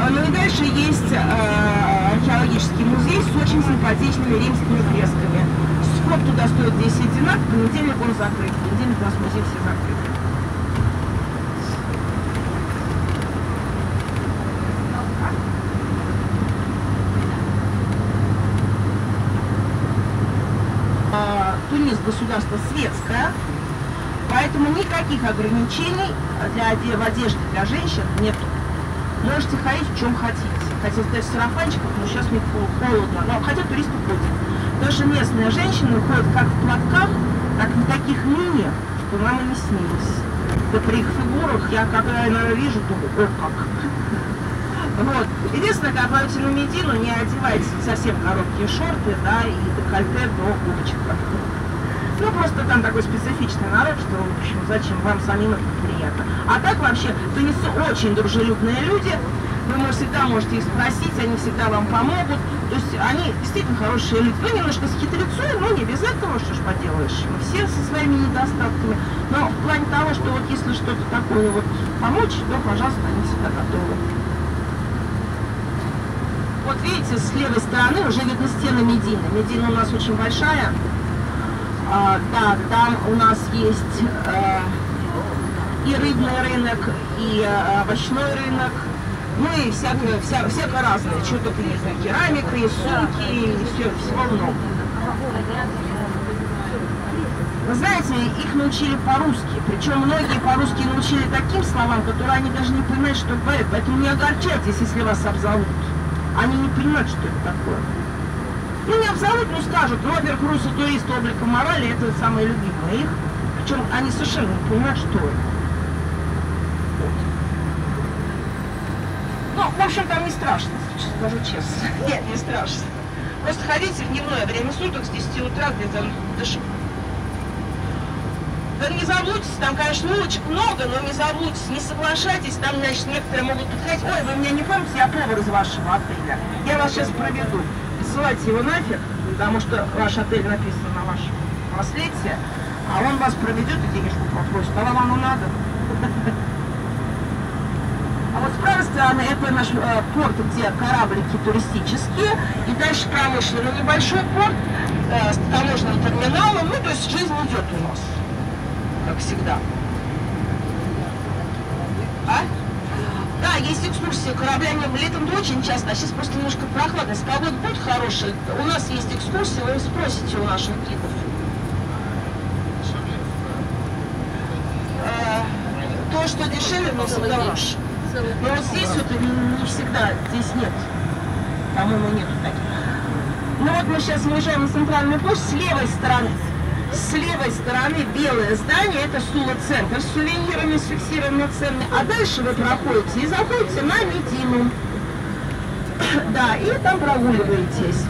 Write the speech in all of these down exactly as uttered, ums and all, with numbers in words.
Ну и дальше есть э, археологический музей с очень симпатичными римскими фресками. Вход туда стоит десять динар, в понедельник он закрыт. В понедельник у нас музей все закрыты. Тунис государство светское, поэтому никаких ограничений для, в одежде для женщин нету. Можете ходить в чем хотите. Хотите сказать в сарафанчиках, но сейчас мне холодно. Но хотя туристы ходят. Потому что местные женщины ходят как в платках, так и в таких мини, что нам и не снилось. Да при их фигурах я когда я вижу, думаю, о как. Вот. Единственное, когда пойдете на Медину, не одевайте совсем короткие шорты, да, и декольте до пупочка. Ну, просто там такой специфичный народ, что, в общем, зачем вам самим это приятно. А так вообще, тунисцы очень дружелюбные люди, вы можете, всегда можете их спросить, они всегда вам помогут. То есть они действительно хорошие люди. Ну, немножко с хитрецой, но не без этого, что ж поделаешь. Мы все со своими недостатками. Но в плане того, что вот если что-то такое вот помочь, то, пожалуйста, они всегда готовы. Вот видите, с левой стороны уже видно стены Медины. Медина у нас очень большая. А, да, там у нас есть э, и рыбный рынок, и э, овощной рынок, ну и всякое, вся, всякое разное. Что только есть, и керамика, и сумки, и все, всего много. Вы знаете, их научили по-русски, причем многие по-русски научили таким словам, которые они даже не понимают, что говорят. Поэтому не огорчайтесь, если вас обзовут. Они не понимают, что это такое. Ну, не обзовут, но скажут, ну, во-первых, русский турист облика морали, это самое любимое их. Причем они совершенно не понимают, что это. Вот. Ну, в общем, там не страшно, скажу честно. Нет, не страшно. Просто ходите в дневное время суток с десяти утра где-то до шести. Да не заблудитесь, там, конечно, улочек много, но не заблудитесь, не соглашайтесь, там, значит, некоторые могут подходить, ой, вы меня не помните, я повар из вашего отеля, я вас сейчас проведу. Ссылайте его нафиг, потому что ваш отель написан на вашем браслете, а он вас проведет и денежку попросит, а вам оно надо. А вот с правой стороны это наш э, порт, где кораблики туристические, и дальше промышленный небольшой порт э, с таможенным терминалом, ну, то есть жизнь идет у нас. Как всегда. А? Да, есть экскурсии кораблями летом очень часто, а сейчас просто немножко прохладно. Если погода будет хорошая, у нас есть экскурсии, вы спросите у наших гидов. А, то, что дешевле, но всегда лучше. Но вот здесь вот не всегда, здесь нет. По-моему, нету таких. Ну вот мы сейчас выезжаем на центральную площадь, с левой стороны. С левой стороны белое здание, это Сула-центр с сувенирами, с фиксированными ценами. А дальше вы проходите и заходите на Медину. Да, и там прогуливаетесь.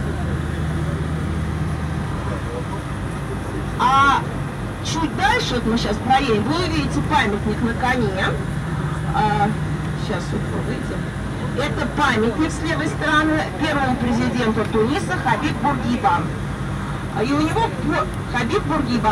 А чуть дальше, вот мы сейчас проедем, вы увидите памятник на коне. А, сейчас вот мы выйдем. Это памятник с левой стороны первому президенту Туниса Хабиб Бургиба. И у него Хабиб Бургиба.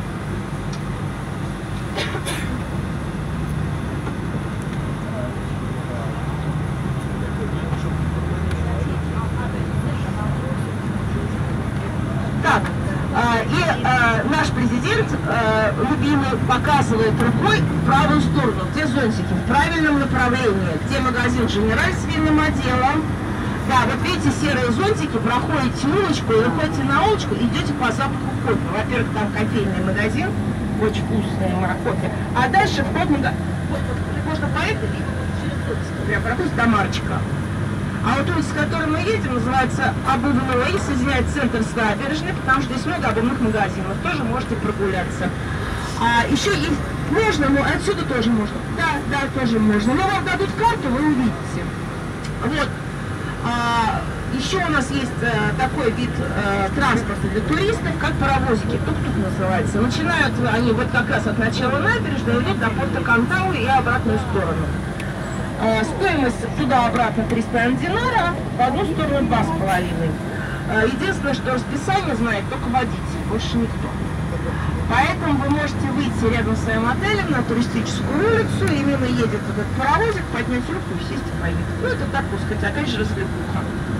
Так, и а, наш президент, а, любимый, показывает рукой в правую сторону, где зонтики, в правильном направлении, где магазин «Женераль» с винным отделом. Да, вот видите, серые зонтики, проходите улочку, и выходите на улочку, идете по запаху кофе. Во-первых, там кофейный магазин, очень вкусное кофе. А дальше вход на... Вот, вот, можно поехать, прям проходить до Марчика. А вот улица, с которой мы едем, называется Обувной, и соединяет центр с набережной, потому что здесь много обувных магазинов, тоже можете прогуляться. А еще есть... Можно, но отсюда тоже можно. Да, да, тоже можно. Но вам дадут карту, вы увидите. Вот. А, еще у нас есть а, такой вид а, транспорта для туристов, как паровозики, тук-тук называется. Начинают они вот как раз от начала набережной, идут до порта Кантау и обратную сторону. А, стоимость туда-обратно три с половиной динара, в одну сторону два с половиной. А, единственное, что расписание знает только водитель, больше никто. Поэтому вы можете выйти рядом с своим отелем на туристическую улицу, и мимо едет этот паровозик, поднять руку и сесть и поехать. Ну, это так, так сказать, опять же, развлекуха.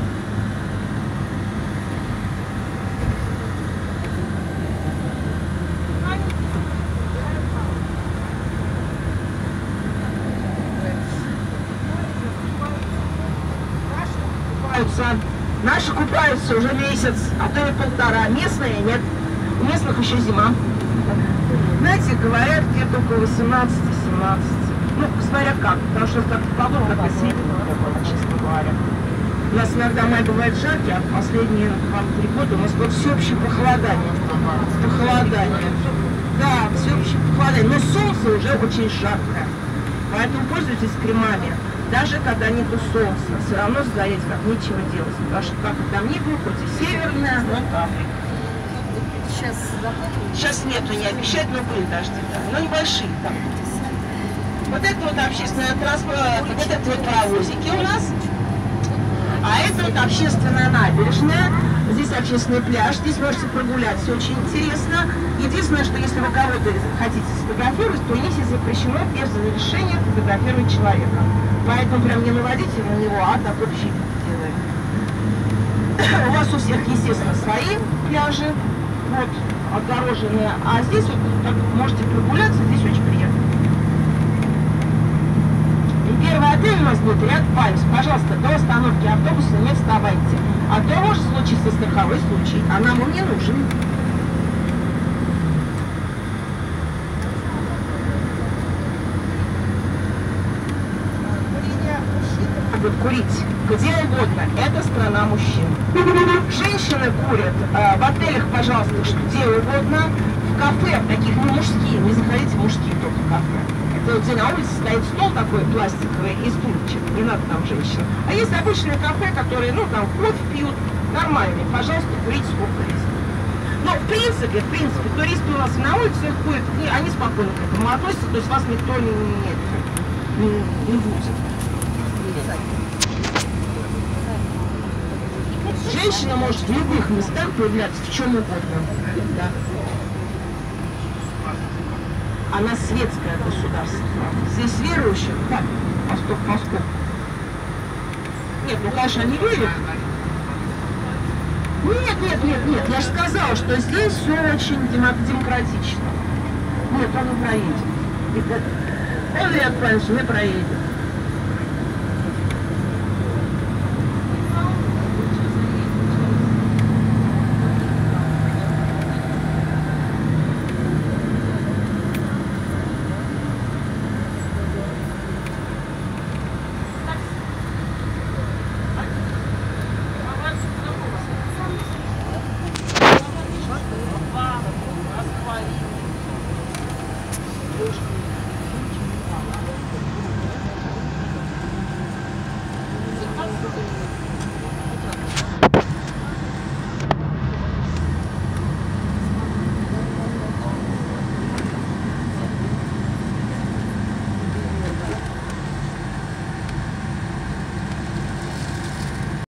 Наши купаются уже месяц, а то и полтора. Местные нет. У местных еще зима. Знаете, говорят, где-то около восемнадцати-семнадцати. Ну, смотря как, потому что как погода такая средняя, честно говоря. У нас иногда май бывает жаркий, а последние два-три года у нас было всеобщее похолодание. Похолодание. Да, всеобщее похолодание. Но солнце уже очень жаркое. Поэтому пользуйтесь кремами. Даже когда нету солнца, все равно сгореть как нечего делать. Потому что как и там ни было, хоть и северная, но там. Сейчас, Сейчас нету, не обещают, но были дожди, да. Но небольшие там. Вот это вот общественный транспорт, вот это вот паровозики у нас. А это вот общественная набережная. Здесь общественный пляж, здесь можете прогуляться, очень интересно. Единственное, что если вы кого-то хотите сфотографировать, то здесь запрещено без разрешения фотографировать человека. Поэтому прям не наводите на него, а так общий делаем. У вас у всех, естественно, свои пляжи, вот, отгороженные. А здесь вот так можете прогуляться, здесь очень приятно. И первый отель у нас будет ряд Пальмс. Пожалуйста, до остановки автобуса не вставайте. А то может случиться страховой случай, а нам он не нужен. Могут курить где угодно. Это страна мужчин. Женщины курят э, в отелях, пожалуйста, где угодно. В кафе, таких, ну, мужские, не заходите в мужские только кафе. Это где на улице стоит стол такой пластиковый и стульчик, не надо там женщин. А есть обычные кафе, которые, ну, там кофе пьют, нормальные. Пожалуйста, курите сколько есть. Но в принципе, в принципе, туристы у нас на улице ходят, и они спокойно к этому относятся, то есть вас никто не, не, не будет. Женщина может в любых местах появляться, в чем угодно. Да. Она светское государство. Здесь верующих, так, Восток, Москва. Нет, ну, конечно, они верят. Нет, нет, нет, нет, я же сказала, что здесь все очень демократично. Нет, он не проедет. Он, я отправился, не проедет.